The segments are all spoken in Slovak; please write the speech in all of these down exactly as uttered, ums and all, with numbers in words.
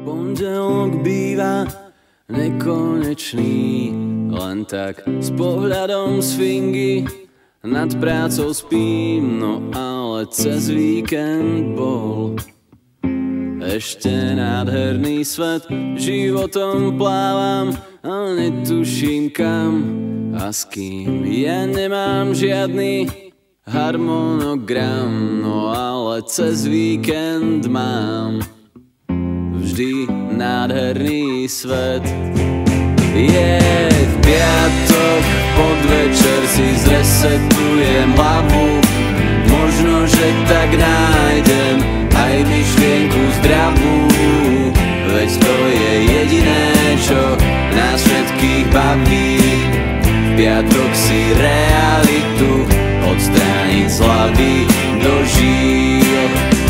Pondelok býva nekonečný, len tak s pohľadom z fingy nad prácou spím, no ale cez víkend bol ešte nádherný svet. Životom plávam a netuším kam a s kým. Ja nemám žiadny harmonogram, no ale cez víkend mám vždy nádherný svet. Je v piatok, podvečer si zresetujem hlavu, možno, že tak nájdem aj myšlienku zdravú, veď to je jediné, čo nás všetkých baví. V piatok si realitu odstrániť z hlavy do žíl.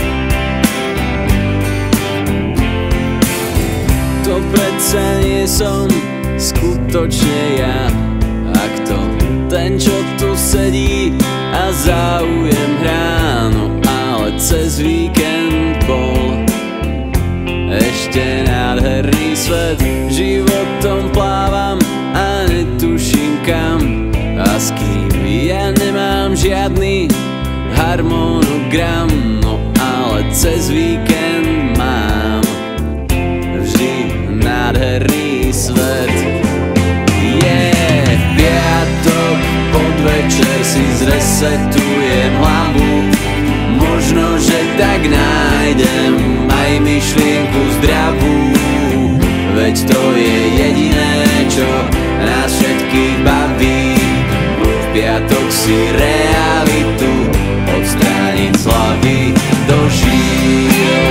To predsa nie som skutočne ja, ak to ten, čo tu sedí a záujem hrá, no ale cez víkend bol ešte nádherný svet. Životom plávam a netuším kam a s kým. Ja nemám žiadny harmonogram, no ale cez víkend mám vždy nádherný svet. Je v piatok, podvečer si zresetujem hlavu, možno, že tak nájdem aj myšlienku zdravú, veď to je jediné, čo nás všetkých baví. V piatok si realitu odstrániť z hlavy do žíl.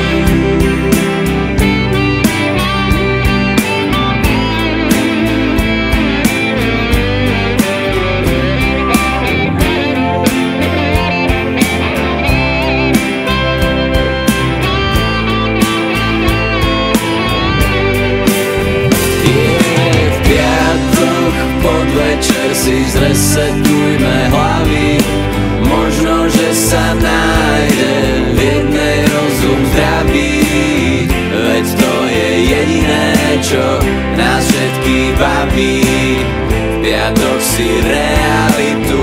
Podvečer si zresetujme hlavy, možno, že sa nájde v jednej rozum zdravý, veď to je jediné, čo nás všetkých baví. V piatok si realitu